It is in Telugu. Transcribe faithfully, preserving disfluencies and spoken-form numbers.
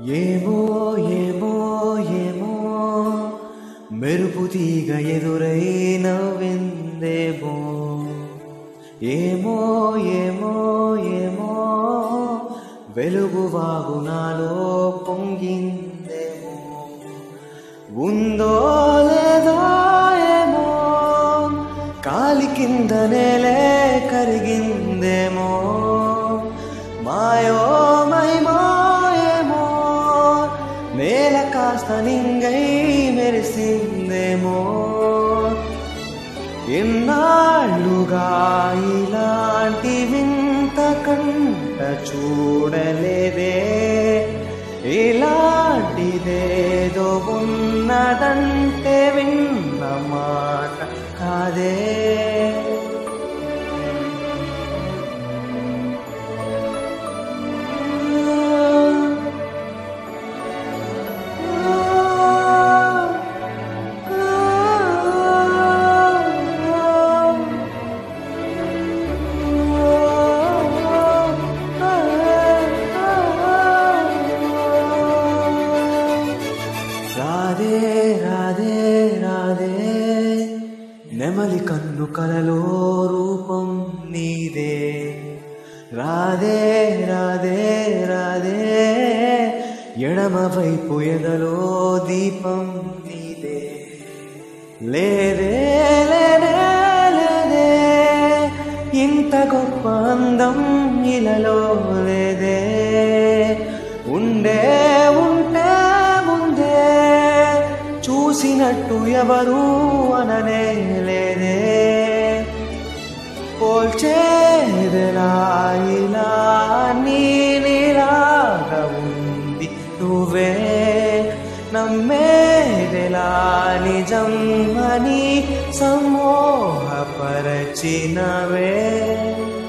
ఏమో ఏమో ఏమో మెరుపు తీగ ఎదురై నవ్విందేమో ఏమో ఏమో ఏమో వెలుగు వాగు నాలో పొంగిందేమో ఉందో లేదో ఏమో కాలి కింద నేలే కరిగిందేమో మాయో మైమో ఏమో నేల కాస్త నింగై మెరిసిందేమో ఎన్నాళ్ళుగా ఇలాంటి వింత కంట చూడలేదే ఇలాంటిదేదో ఉన్నదంటే విన్న మాట కాదే రాధే రాధే రాధే నెమలి కన్ను కలలో రూపం నీదే రాధే రాధే రాధే ఎడమ వైపు ఎదలో దీపం నీదే లేదే లేదే లేదే ఇంత గొప్ప అందం ఇలలో లేదే ఉండే ఉంటే చూసినట్టు ఎవరు అననే లేదే పోల్చేదెలా ఇలా నీలాగా ఉంది నువ్వే నమ్మేదెలా నిజం అని సమ్మోహపరచినవే